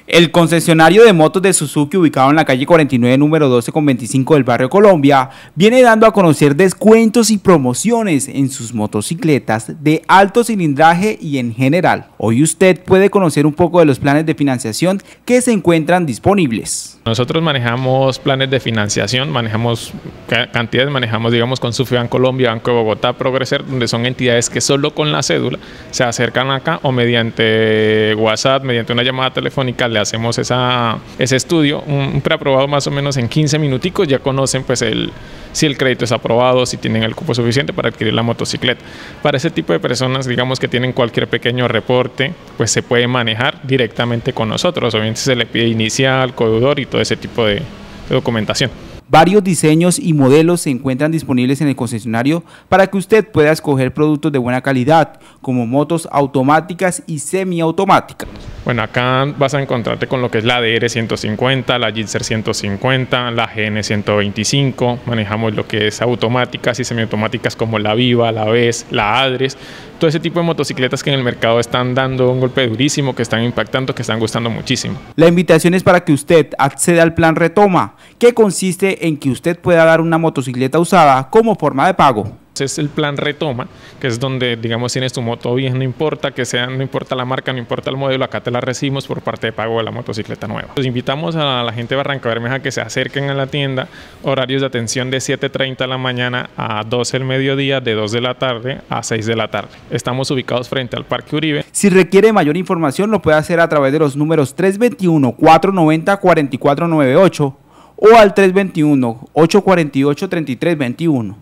El concesionario de motos de Suzuki, ubicado en la calle 49, número 12 con 25 del barrio Colombia, viene dando a conocer descuentos y promociones en sus motocicletas de alto cilindraje y en general. Hoy usted puede conocer un poco de los planes de financiación que se encuentran disponibles. Nosotros manejamos planes de financiación, manejamos cantidades, digamos con Suffiban Colombia, Banco de Bogotá, Progreser, donde son entidades que solo con la cédula se acercan acá o mediante WhatsApp, mediante una llamada telefónica le hacemos ese estudio, un preaprobado más o menos en 15 minuticos, ya conocen pues si el crédito es aprobado, si tienen el cupo suficiente para adquirir la motocicleta. Para ese tipo de personas, digamos que tienen cualquier pequeño reporte, pues se puede manejar directamente con nosotros, obviamente se le pide inicial, codeudor y todo ese tipo de documentación. Varios diseños y modelos se encuentran disponibles en el concesionario para que usted pueda escoger productos de buena calidad, como motos automáticas y semiautomáticas. Bueno, acá vas a encontrarte con lo que es la DR 150, la Gixxer 150, la GN 125, manejamos lo que es automáticas y semiautomáticas como la Viva, la Vez, la Adres, todo ese tipo de motocicletas que en el mercado están dando un golpe durísimo, que están impactando, que están gustando muchísimo. La invitación es para que usted acceda al plan Retoma, que consiste en que usted pueda dar una motocicleta usada como forma de pago. Es el plan Retoma, que es donde, digamos, tienes tu moto bien, no importa no importa la marca, no importa el modelo, acá te la recibimos por parte de pago de la motocicleta nueva. Los invitamos a la gente de Barranca Bermeja que se acerquen a la tienda, horarios de atención de 7:30 de la mañana a 12 del mediodía, de 2 de la tarde a 6 de la tarde. Estamos ubicados frente al Parque Uribe. Si requiere mayor información, lo puede hacer a través de los números 321-490-4498 o al 321-848-3321.